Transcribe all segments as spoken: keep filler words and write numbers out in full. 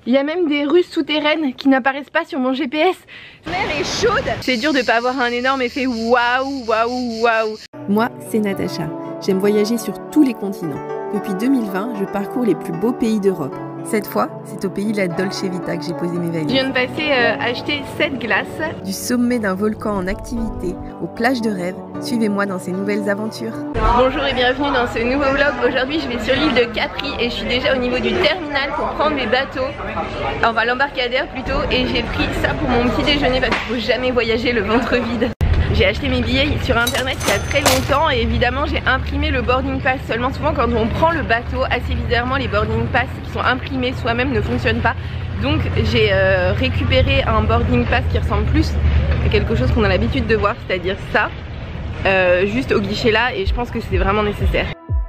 Il y a même des rues souterraines qui n'apparaissent pas sur mon G P S. La mer est chaude. C'est dur de pas avoir un énorme effet waouh, waouh, waouh. Moi, c'est Natacha. J'aime voyager sur tous les continents. Depuis deux mille vingt, je parcours les plus beaux pays d'Europe. Cette fois, c'est au pays de la Dolce Vita que j'ai posé mes valises. Je viens de passer euh, acheter sept glaces. Du sommet d'un volcan en activité aux plages de rêve, suivez-moi dans ces nouvelles aventures. Bonjour et bienvenue dans ce nouveau vlog. Aujourd'hui, je vais sur l'île de Capri et je suis déjà au niveau du terminal pour prendre mes bateaux. Enfin, l'embarcadère plutôt. Et j'ai pris ça pour mon petit déjeuner parce qu'il faut jamais voyager le ventre vide. J'ai acheté mes billets sur internet il y a très longtemps et évidemment j'ai imprimé le boarding pass. Seulement souvent quand on prend le bateau, assez bizarrement les boarding pass qui sont imprimés soi-même ne fonctionnent pas. Donc j'ai euh, récupéré un boarding pass qui ressemble plus à quelque chose qu'on a l'habitude de voir, c'est-à-dire ça, euh, juste au guichet là, et je pense que c'est vraiment nécessaire.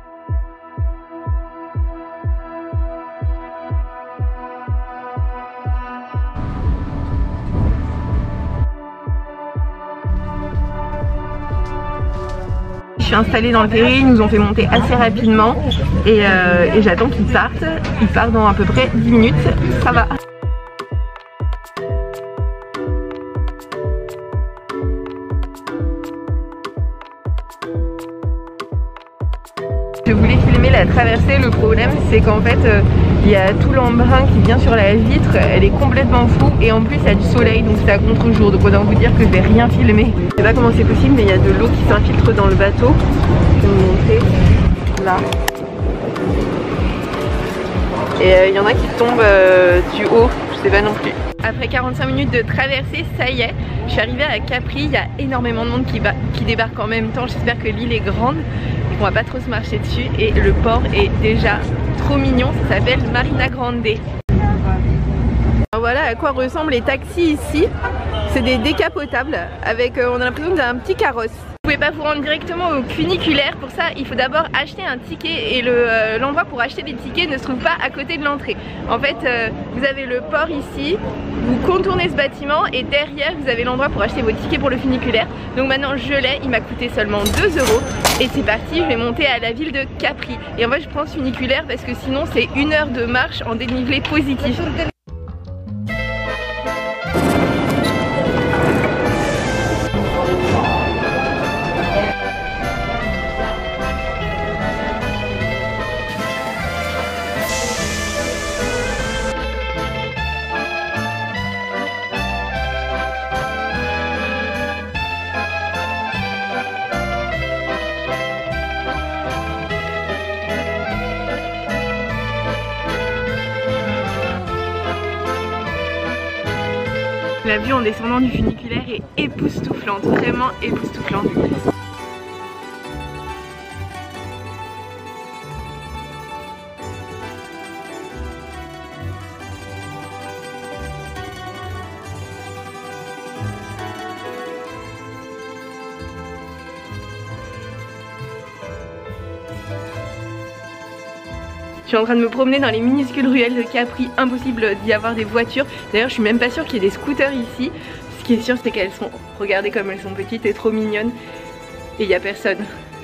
Je suis installée dans le ferry, ils nous ont fait monter assez rapidement et, euh, et j'attends qu'ils partent. Ils partent dans à peu près dix minutes, ça va. Je voulais filmer la traversée, le problème c'est qu'en fait euh, il y a tout l'embrun qui vient sur la vitre, elle est complètement floue et en plus il y a du soleil donc c'est à contre-jour, donc autant vous dire que je vais rien filmer. Je sais pas comment c'est possible mais il y a de l'eau qui s'infiltre dans le bateau. Je vais vous montrer, là. Et il euh, y en a qui tombent euh, du haut, je sais pas non plus. Après quarante-cinq minutes de traversée, ça y est, je suis arrivée à Capri, il y a énormément de monde qui, qui débarque en même temps, j'espère que l'île est grande. On va pas trop se marcher dessus et le port est déjà trop mignon, ça s'appelle Marina Grande. Alors voilà à quoi ressemblent les taxis ici, c'est des décapotables avec, euh, on a l'impression que c'est un petit carrosse. Vous pouvez pas vous rendre directement au funiculaire, pour ça il faut d'abord acheter un ticket et l'endroit le, euh, pour acheter des tickets ne se trouve pas à côté de l'entrée. En fait euh, vous avez le port ici, vous contournez ce bâtiment et derrière vous avez l'endroit pour acheter vos tickets pour le funiculaire. Donc maintenant je l'ai, il m'a coûté seulement deux euros et c'est parti, je vais monter à la ville de Capri. Et en fait je prends ce funiculaire parce que sinon c'est une heure de marche en dénivelé positif. La vue en descendant du funiculaire est époustouflante, vraiment époustouflante. Je suis en train de me promener dans les minuscules ruelles de Capri, impossible d'y avoir des voitures. D'ailleurs je suis même pas sûre qu'il y ait des scooters ici. Ce qui est sûr c'est qu'elles sont, regardez comme elles sont petites et trop mignonnes. Et il n'y a personne.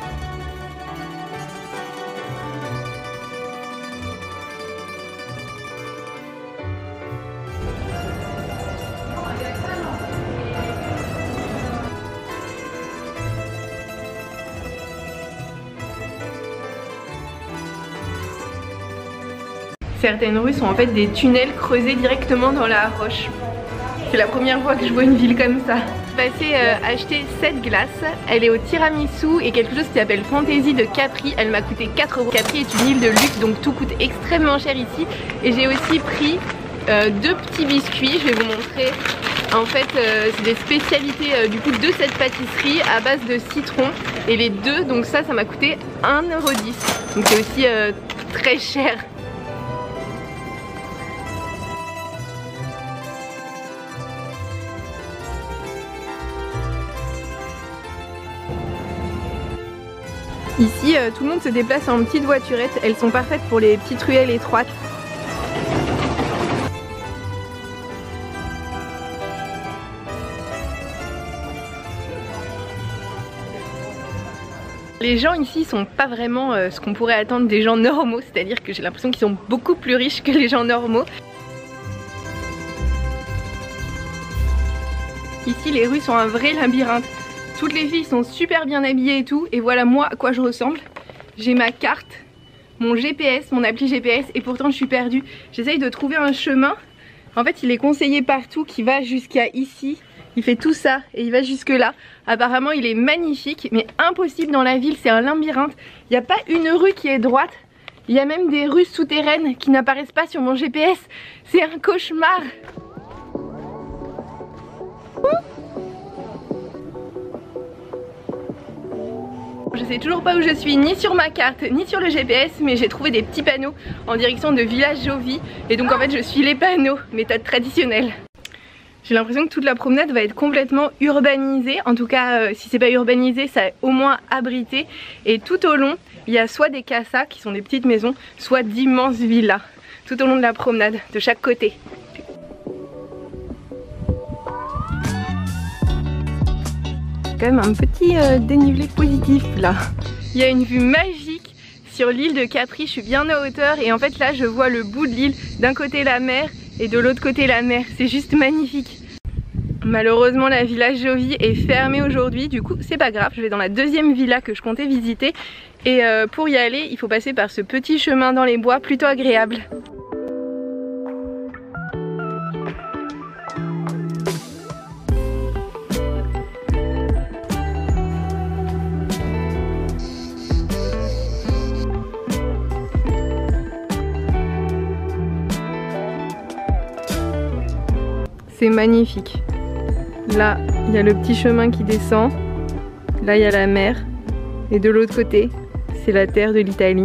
Certaines rues sont en fait des tunnels creusés directement dans la roche. C'est la première fois que je vois une ville comme ça. Je suis passée euh, acheter cette glace. Elle est au tiramisu et quelque chose qui s'appelle Fantaisie de Capri. Elle m'a coûté quatre euros. Capri est une île de luxe donc tout coûte extrêmement cher ici. Et j'ai aussi pris euh, deux petits biscuits. Je vais vous montrer. En fait euh, c'est des spécialités euh, du coup de cette pâtisserie à base de citron. Et les deux, donc ça, ça m'a coûté un euro dix. Donc c'est aussi euh, très cher. Ici, euh, tout le monde se déplace en petites voiturettes. Elles sont parfaites pour les petites ruelles étroites. Les gens ici sont pas vraiment euh, ce qu'on pourrait attendre des gens normaux, c'est-à-dire que j'ai l'impression qu'ils sont beaucoup plus riches que les gens normaux. Ici les rues sont un vrai labyrinthe. Toutes les filles sont super bien habillées et tout. Et voilà moi à quoi je ressemble. J'ai ma carte, mon G P S, mon appli G P S et pourtant je suis perdue. J'essaye de trouver un chemin. En fait il est conseillé partout qui va jusqu'à ici. Il fait tout ça et il va jusque là. Apparemment il est magnifique mais impossible dans la ville, c'est un labyrinthe. Il n'y a pas une rue qui est droite. Il y a même des rues souterraines qui n'apparaissent pas sur mon G P S. C'est un cauchemar. Je sais toujours pas où je suis, ni sur ma carte, ni sur le G P S, mais j'ai trouvé des petits panneaux en direction de Village Jovi. Et donc en fait je suis les panneaux, méthode traditionnelle. J'ai l'impression que toute la promenade va être complètement urbanisée. En tout cas, euh, si c'est pas urbanisé, ça est au moins abrité. Et tout au long, il y a soit des casas qui sont des petites maisons, soit d'immenses villas. Tout au long de la promenade, de chaque côté. Quand même un petit euh, dénivelé positif là. Il y a une vue magique sur l'île de Capri. Je suis bien à hauteur et en fait là, je vois le bout de l'île. D'un côté la mer et de l'autre côté la mer, c'est juste magnifique. Malheureusement la villa Jovi est fermée aujourd'hui, du coup c'est pas grave, je vais dans la deuxième villa que je comptais visiter et euh, pour y aller il faut passer par ce petit chemin dans les bois plutôt agréable. C'est magnifique. Là, il y a le petit chemin qui descend. Là, il y a la mer. Et de l'autre côté, c'est la terre de l'Italie.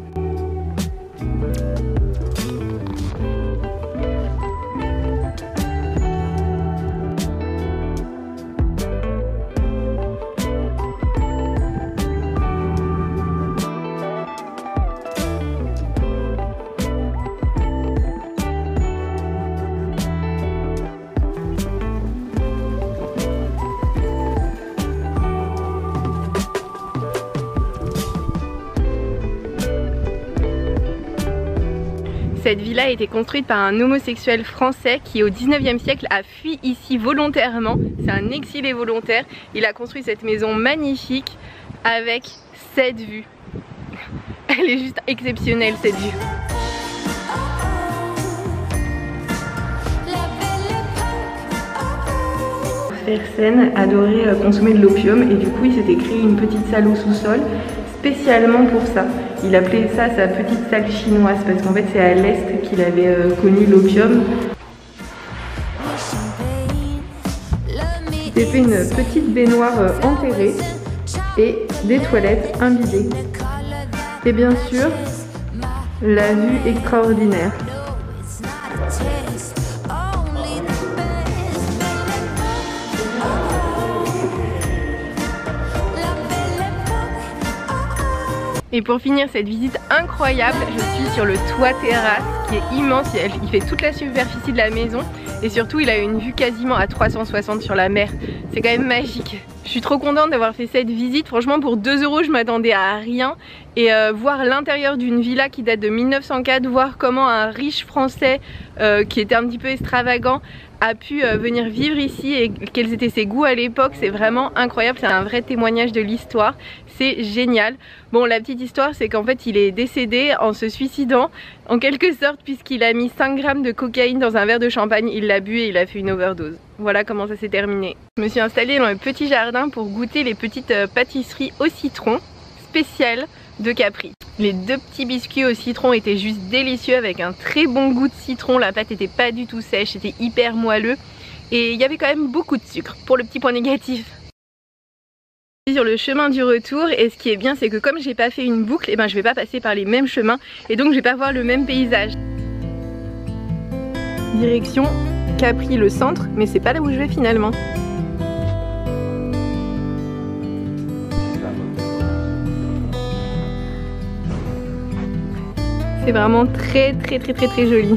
Cette villa a été construite par un homosexuel français qui au dix-neuvième siècle a fui ici volontairement. C'est un exilé volontaire. Il a construit cette maison magnifique avec cette vue. Elle est juste exceptionnelle cette vue. Fersen adorait consommer de l'opium et du coup il s'était créé une petite salle au sous-sol spécialement pour ça. Il appelait ça sa petite salle chinoise parce qu'en fait c'est à l'est qu'il avait euh, connu l'opium. Il fait une petite baignoire euh, enterrée et des toilettes imbibées. Et bien sûr, la vue extraordinaire. Et pour finir cette visite incroyable, je suis sur le toit terrasse qui est immense, il fait toute la superficie de la maison et surtout il a une vue quasiment à trois cent soixante sur la mer. C'est quand même magique. Je suis trop contente d'avoir fait cette visite, franchement pour deux euros je m'attendais à rien et euh, voir l'intérieur d'une villa qui date de mille neuf cent quatre, voir comment un riche français euh, qui était un petit peu extravagant a pu euh, venir vivre ici et quels étaient ses goûts à l'époque, c'est vraiment incroyable, c'est un vrai témoignage de l'histoire, c'est génial. Bon, la petite histoire c'est qu'en fait il est décédé en se suicidant en quelque sorte puisqu'il a mis cinq grammes de cocaïne dans un verre de champagne, il l'a bu et il a fait une overdose. Voilà comment ça s'est terminé. Je me suis installée dans le petit jardin pour goûter les petites euh, pâtisseries au citron spéciales de Capri. Les deux petits biscuits au citron étaient juste délicieux avec un très bon goût de citron, la pâte était pas du tout sèche, c'était hyper moelleux et il y avait quand même beaucoup de sucre pour le petit point négatif. Je suis sur le chemin du retour et ce qui est bien c'est que comme j'ai pas fait une boucle, et ben je vais pas passer par les mêmes chemins et donc je vais pas voir le même paysage. Direction Capri le centre, mais c'est pas là où je vais finalement. C'est vraiment très très très très très joli.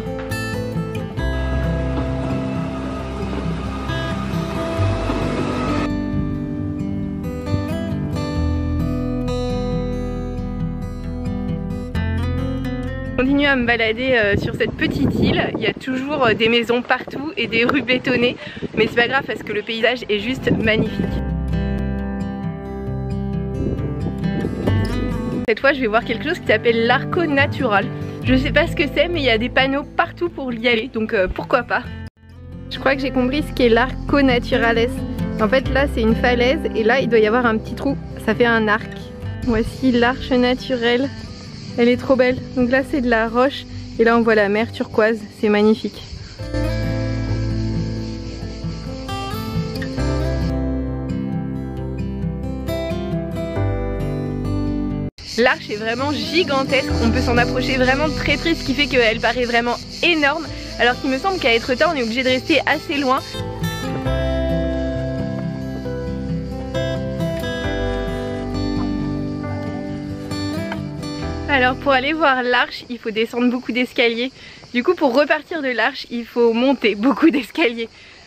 continue à me balader euh, sur cette petite île. Il y a toujours euh, des maisons partout et des rues bétonnées, mais c'est pas grave parce que le paysage est juste magnifique. Cette fois je vais voir quelque chose qui s'appelle l'Arco Natural. Je sais pas ce que c'est mais il y a des panneaux partout pour y aller, donc euh, pourquoi pas. Je crois que j'ai compris ce qu'est l'Arco Naturales. En fait là c'est une falaise et là il doit y avoir un petit trou, ça fait un arc. Voici l'arche naturelle, elle est trop belle. Donc là c'est de la roche et là on voit la mer turquoise, c'est magnifique. L'arche est vraiment gigantesque, on peut s'en approcher vraiment très près, ce qui fait qu'elle paraît vraiment énorme. Alors qu'il me semble qu'à Étretat on est obligé de rester assez loin. Alors pour aller voir l'arche, il faut descendre beaucoup d'escaliers. Du coup pour repartir de l'arche, il faut monter beaucoup d'escaliers.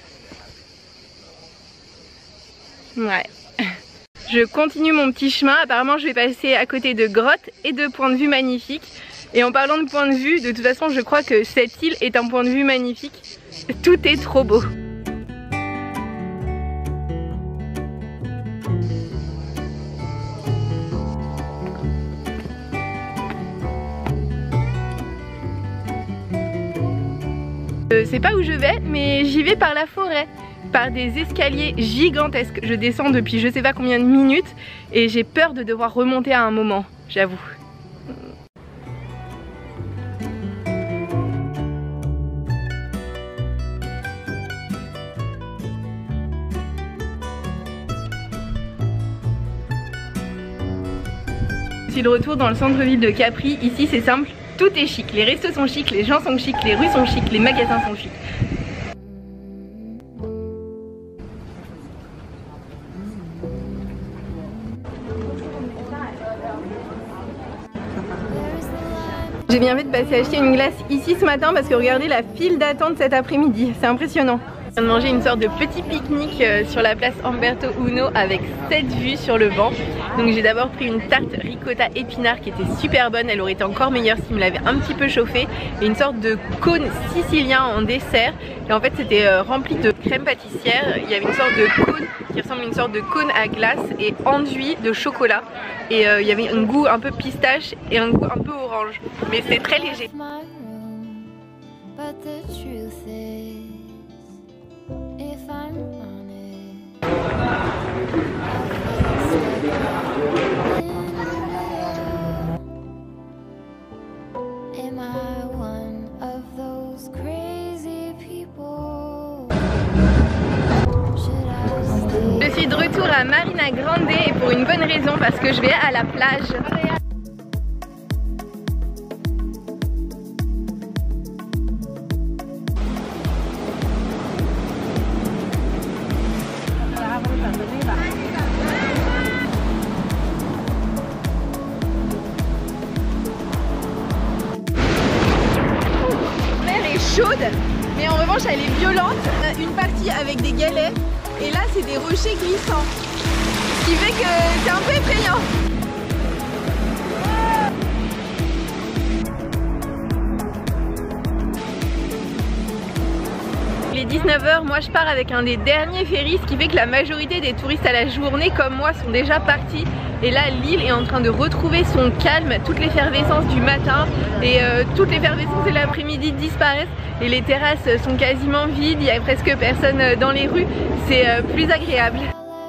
Ouais. Je continue mon petit chemin, apparemment je vais passer à côté de grottes et de points de vue magnifiques. Et en parlant de points de vue, de toute façon je crois que cette île est un point de vue magnifique. Tout est trop beau. Je sais pas où je vais, mais j'y vais par la forêt. Par des escaliers gigantesques. Je descends depuis je sais pas combien de minutes et j'ai peur de devoir remonter à un moment, j'avoue. C'est le retour dans le centre-ville de Capri. Ici c'est simple, tout est chic. Les restos sont chics, les gens sont chics, les rues sont chics, les magasins sont chics. J'ai bien fait de passer acheter une glace ici ce matin parce que regardez la file d'attente cet après-midi, c'est impressionnant. Je viens de manger une sorte de petit pique-nique sur la place Umberto Uno avec cette vue sur le banc. Donc j'ai d'abord pris une tarte ricotta épinard qui était super bonne, elle aurait été encore meilleure s'il me l'avait un petit peu chauffée. Et une sorte de cône sicilien en dessert. Et en fait c'était rempli de crème pâtissière, il y avait une sorte de cône qui ressemble à une sorte de cône à glace et enduit de chocolat. Et euh, il y avait un goût un peu pistache et un goût un peu orange. Mais c'était très léger. Je suis de retour à Marina Grande et pour une bonne raison, parce que je vais à la plage. La mer est chaude, mais en revanche elle est violente. Une partie avec des galets. Et là c'est des rochers glissants, ce qui fait que c'est un peu effrayant. Il est dix-neuf heures, moi je pars avec un des derniers ferries, ce qui fait que la majorité des touristes à la journée comme moi sont déjà partis. Et là l'île est en train de retrouver son calme, toute l'effervescence du matin et euh, toute l'effervescence de l'après-midi disparaissent. Et les terrasses sont quasiment vides, il n'y a presque personne dans les rues, c'est euh, plus agréable.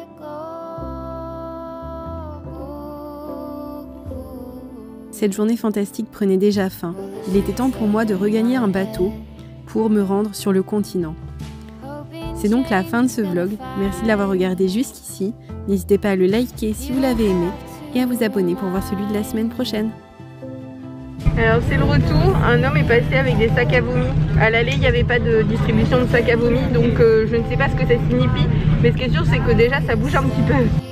Cette journée fantastique prenait déjà fin. Il était temps pour moi de regagner un bateau pour me rendre sur le continent. C'est donc la fin de ce vlog, merci de l'avoir regardé jusqu'ici. N'hésitez pas à le liker si vous l'avez aimé et à vous abonner pour voir celui de la semaine prochaine. Alors c'est le retour, un homme est passé avec des sacs à vomi. À l'aller il n'y avait pas de distribution de sacs à vomi, donc euh, je ne sais pas ce que ça signifie, mais ce qui est sûr c'est que déjà ça bouge un petit peu.